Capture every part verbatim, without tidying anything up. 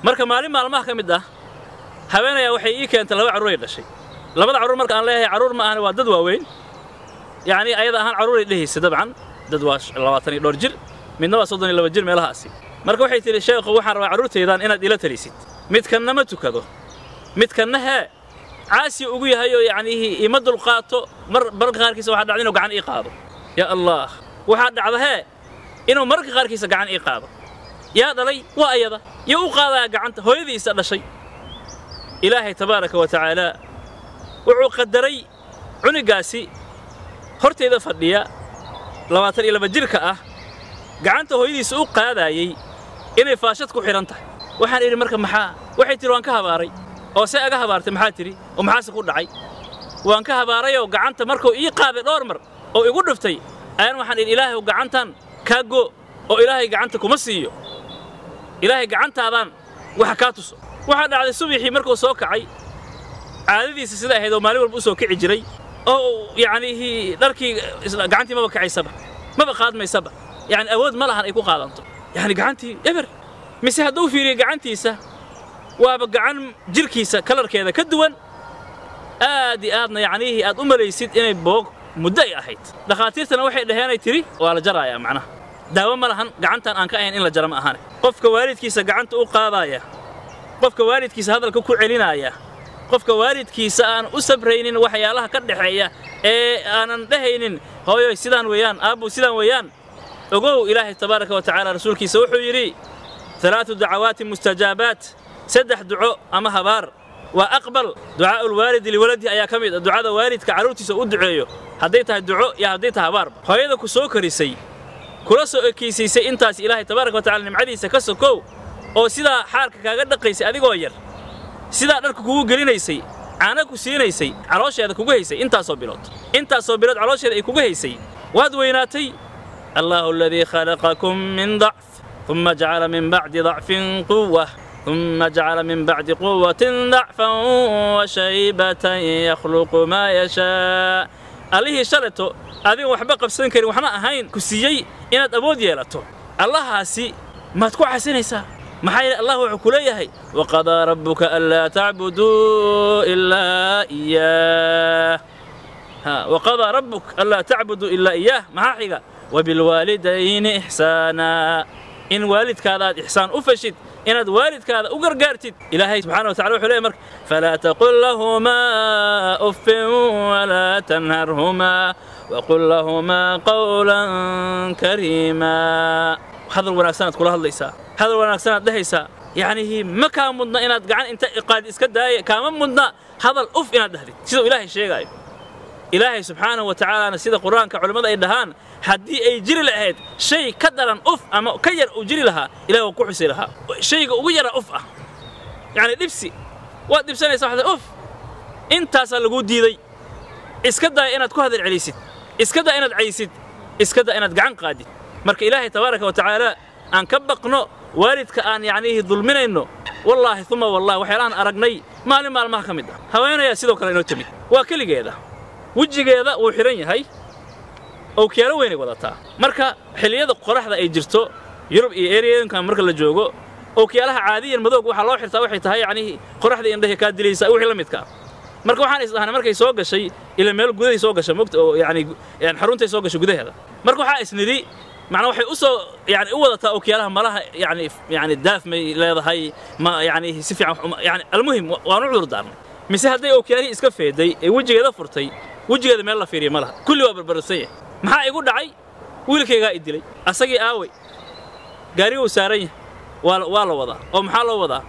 marka maalin maalmaha ka mid ah haweenaya waxay ii keentay laba caruur ay dhashay labada caruur marka aan leeyahay caruur ma ahan waa dad waaweyn yani ayada ahaan caruur ay dhehaysa dabcan dad waa labaatan iyo dhowr jir midna waa soddon iyo laba jir meelahaasi marka waxay tiri sheekhu waxaan rabaa caruurtaydan inaad ila talisid midkanna ma tukado midkanna hee caasi ugu yahay oo yani ima dulqaato mar marka qaarkiisa waxa dhacday inuu gacan ii qaado ya allah waxa dhacda hee inuu marka qaarkiisa gacan ii qaado yaa dhalay waa ayada iyo u qaadaya gacanta hooyadiisa dhashay ilaahay tabaaraka wa tacaala wuxuu qadaray cunigaasi horteeda fadhiya labaatan iyo laba jirka ah gacanta hooyadiisa u qaadayay inay faashad ku xiran tahay waxaan idhi marka maxaa waxay tiri waan ka habaaray oo se aga habaartay maxaa tiri oo maxaase ku dhacay waan ka habaaray oo gacanta markuu ii qaaday dhowr mar oo igu dhiftay ayaan waxaan idhi ilaahay gacantan kaago oo ilaahay gacanta kuma siiyo ilaahay gacantaadan waxa ka tuso waxa dhacday subaxii markuu soo kacay caadadiisa sida ahayd oo maalin walba u soo kici jiray oo yani dharkii gacantii maba kacaysaba maba qaadmaysaba yani awood ma lahan ay ku qaadanto yani gacantii eber mise hadduu fiiriyo gacantiisa waaba gacan jirkiisa kalarkeeda ka duwan aad iyo aadna yani aad u malaysid inay boog muddo ay ahayd dhakhaatiirtana waxay dhaheenay tiri waa la jarayaa macnaha daawo ma lahan gacantan aan ka ahayn in la jaro ma ahaan qofka waalidkiisa gacanta u qaadaya qofka waalidkiisa hadalka ku celinaya qofka waalidkiisa aan u sabraynin waxyaalaha ka dhaxeeya ee aanan dhahaynin hooyo sidaan weeyaan aabu sidaan weeyaan ogow ilaahay tabaaraka wa tacaala rasuulkiisa wuxuu yiri thalaathu da'awaati mustajabaat saddex duco ama habaar wa aqbal du'a alwaalid liwaladi ayaa kamid ducada waalidka caruurtiisa u duceeyo haday tahay duco ya haday tahay habaar hooyada ku soo karisay kula soo ekeysay intaas ilaahay tabaaraka wa tacaala nimcadiisa ka sokow oo sida xaalka kaaga dhaqaysay adigoo yar sida dharka kugu gelinaysay caana ku siinaysay caloosheeda kugu haysay intaas oo bilood intaas oo bilood caloosheeda ay kugu haysay waad weynaatay Allahu alladhi khalaqakum min dha'f thumma ja'ala min ba'di dha'fin quwwah thumma ja'ala min ba'di quwwatin dha'fan wa shaybatan yakhluqu ma yasha alihi shalato adiga waxba qabsan karin waxna ahayn ku siiyay inaad awood yeelato allahaasi maad ku xasinaysaa maxay Allah wuxuu ku leeyahay waqada rabbuka alla ta'budu illa iyyah ha waqada rabbuk alla ta'budu illa iyyah maxa xiga wabil walidayni ihsana in walidkaada ihsan u fashid inaad walidkaada u gargaartid ilaahay subhanahu wa ta'ala wuxuu leeyahay marka fala taqul lahumā uffin wa la tanharhumā wa qul lahumā qawlan karīmā hadal wanaagsan kula hadlaysaa هذا وناكسنا دهيسا يعني هي ما كان مدنا إن أتقعن أنت قاد إسكداي كمان مدنا هذا الأف إن أدهدي سيدو إلهي الشيء قايب إلهي سبحانه وتعالى أنا سيد القرآن كعلماء الدهان هدي أي جري لهاد شيء كدرا أف أما كير أجري لها إلى وقوع لها شيء أجري أف يعني نفسي وقت بسنة صح أف أنت أصل جود دي إسكداي إن أتكو هذا العليسيد إسكداي إن أتعيسيد إسكداي إن أتقعن قادي مرك إلهي تبارك وتعالى أن كبقنا والدك أن يعني ظلمنا إنه والله ثم والله وحيران أرجني ما لما ما خمد هوانا يا سيدو كلا نوتمي وكل جيدا وجه جيدا وحيرين هاي أو كيلو وين وضعتها مركا حلية القرح ذا يجرتو يرب إيريان كان مركا للجوجو أو كيلها عاديا مذوق وحلا وحرتها وحيتها يعني قرح ذا عنده كاد ليس أو حلا متكا مركا وحنا إسلام مركا يسوق الشيء إلى ميل جودة يسوق الشيء مكت يعني يعني حرونته يسوق الشيء جودة هذا مركا وحنا إسندي معناه وحي أسو يعني أوضة أوكيالها مرها يعني يعني الداف ما هي ما يعني سفيع يعني المهم ونعذر دارنا مسح هذي أوكيالي إسكفه دي وجه هذا فرتي وجه هذا ما الله فيري مرها كل وابر برسية ما يقول دعي ويلك يقاعد لي أسقي آوي قاري وساري ولا ولا وضع أو محل وضع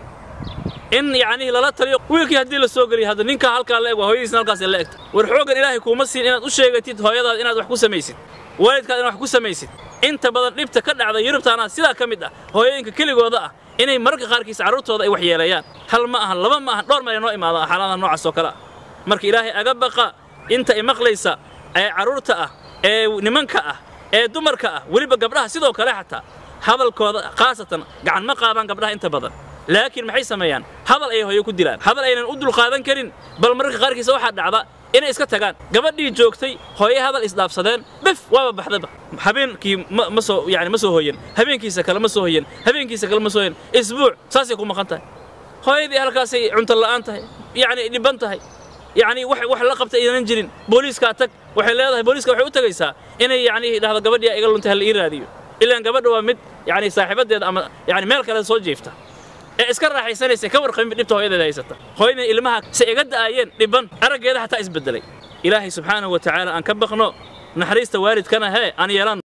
إن يعني لا طريق ويلك هدي للسوقري هذا نينك هالك الله وهو يسنا القاس اللي أكتر والحوق الإلهي كومسين إن أشياء جديد هاي هذا إن هذا حكوس ميسين والدك إن حكوس ميسين أنت بدل نبت كذا على يربط أنا سيدا كمدة هو ينك كل جوضاء إني مرق خاركيس عروت هذا وحيا ليان هل ما هل لما ما دور ما ينوي ما حلانا نوع السكراء مرك إلهي أجبك أنت إمقليسا عروتة نمنكة دمركة ولي بقبلها سيدا وكلا حتى هذا الكود خاصة قعد ما قابن قبلها أنت بدل لكن maxay sameeyaan hadal ay hooyo ku dilaan hadal aynan u dul qaadan karin bal marka qaarkiisa waxa dhacda inay iska tagaan gabadhii joogtay hooyo hadal isdhaafsadeen bif waaba baxdaba habeenkii ma soo yani ma soo hooyan habeenkiisa kale ma soo hooyan habeenkiisa kale ma soo hooyan isbuuc saasay ku maqan tahay hooyadii halkaasay cunto la'aan tahay yani dhiban tahay yani wax wax la qabtay inaan jirin booliiska tag waxay leedahay booliiska waxay u tagaysaa inay yani dhahdo gabadhii iga luntay hal ii raadiyo ilaa gabadhu waa mid yani saaxibadeed ama yani meel kale soo jeefta ee iska raaxaysanaysa ka warqabin dhibta hooyadeeda haysata hooyada ilmaha si iga daayeen dhiban arageeda xataa isbedelay ilaahay subxaanahu wa ta'aala aan ka baqno naxariista waalidkana hee aan yeelan